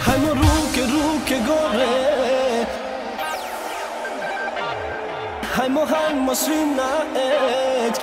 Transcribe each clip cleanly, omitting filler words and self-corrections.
Hajmo ruke, ruke gore. Hajmo, hajmo svi na eks.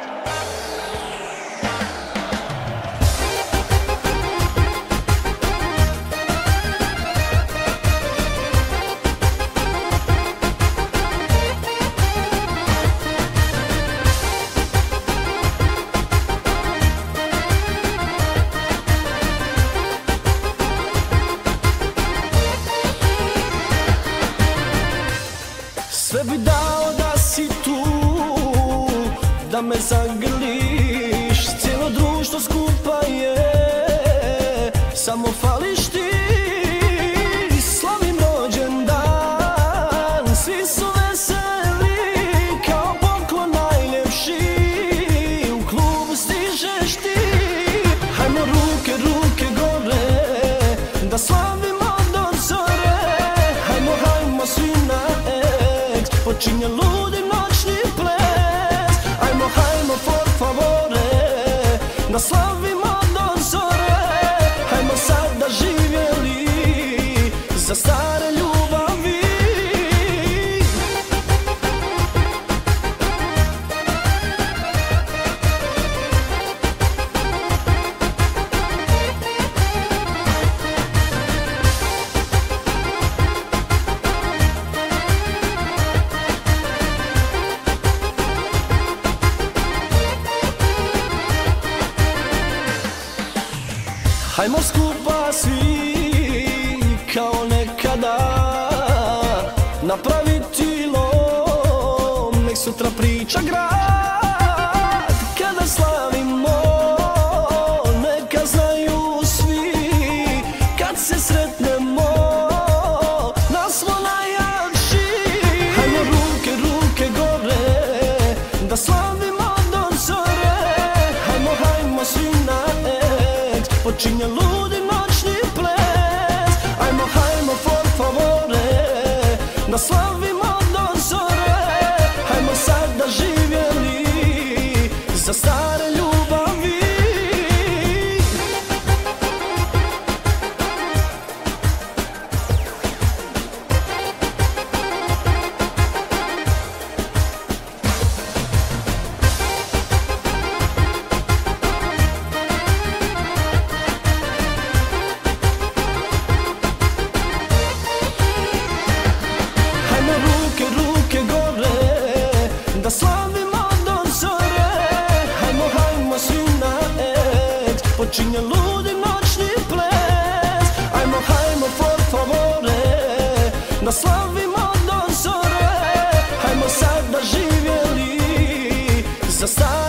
Sve bi dao da si tu, da me zagrliš. Cijelo društvo skupa je, samo fališ ti. Slavim rođendan, svi su veseli, kao poklon najljepši, u klubu stižeš ti. Hajmo ruke, ruke gore, da slavimo do zore. Hajmo, hajmo svi na eks, počinje ludi noćni ples. Ajmo, hajmo, por favore, da slavimo do zore. Hajmo sada živjeli za stare ljubavi. Hajmo skupa svi, kao nekada, napraviti lom, nek sutra priča grad. Kada slavimo, neka znaju svi, kad se sretnemo, nas smo najjači. Hajmo ruke, ruke gore, da slavimo do zore. Hajmo, hajmo svi na eks, počinje ludi noćni ples. Ajmo, hajmo, por favore, da slavimo do zore. Hajmo sada živjeli za stare ljubavi. Da slavimo do zore. Hajmo, hajmo svi na eks, počinje ludi noćni ples. Ajmo, hajmo, por favore, da slavimo do zore. Hajmo sada živjeli za stare